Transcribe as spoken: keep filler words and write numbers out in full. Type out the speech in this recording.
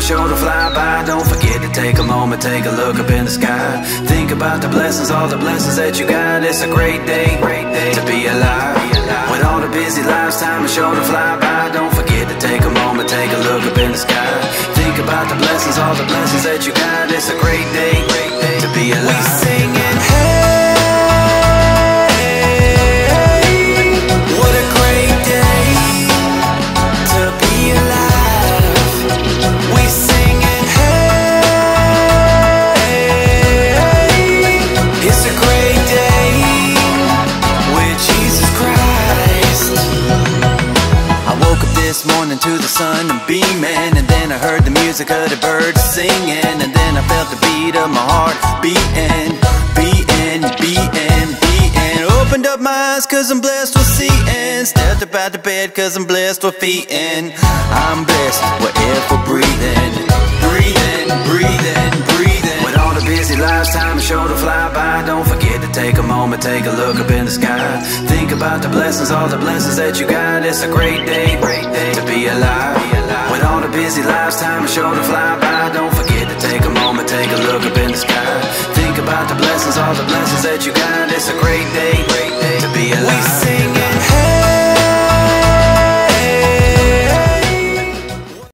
sure to fly by. Don't forget to take a moment, take a look up in the sky. Think about the blessings, all the blessings that you got. It's a great day, great day to be alive. With all the busy lives, time is sure to fly by. Don't forget to take a moment, take a look up in the sky. Think about the blessings, all the blessings that you got. It's a great day, great day to be alive. We singing, hey, what a great day to be alive. We singing, hey, it's a great day with Jesus Christ. I woke up this morning to the sun and beaming, and then I heard the music of the birds singing, and then I felt the beat of my heart beating, beating, beating, beating. Opened up my eyes cause I'm blessed with seeing, stepped up out the bed cause I'm blessed with feeling. I'm blessed with air for breathing, breathing, breathing, breathing. With all the busy lives, time is sure to fly by. Don't forget to take a moment, take a look up in the sky. Think about the blessings, all the blessings that you got. It's a great day, great day to be alive. With all the busy lives, time is sure to fly by. Don't forget to take a moment, take a look up in the sky. Think about the blessings, all the blessings that you got. It's a great day.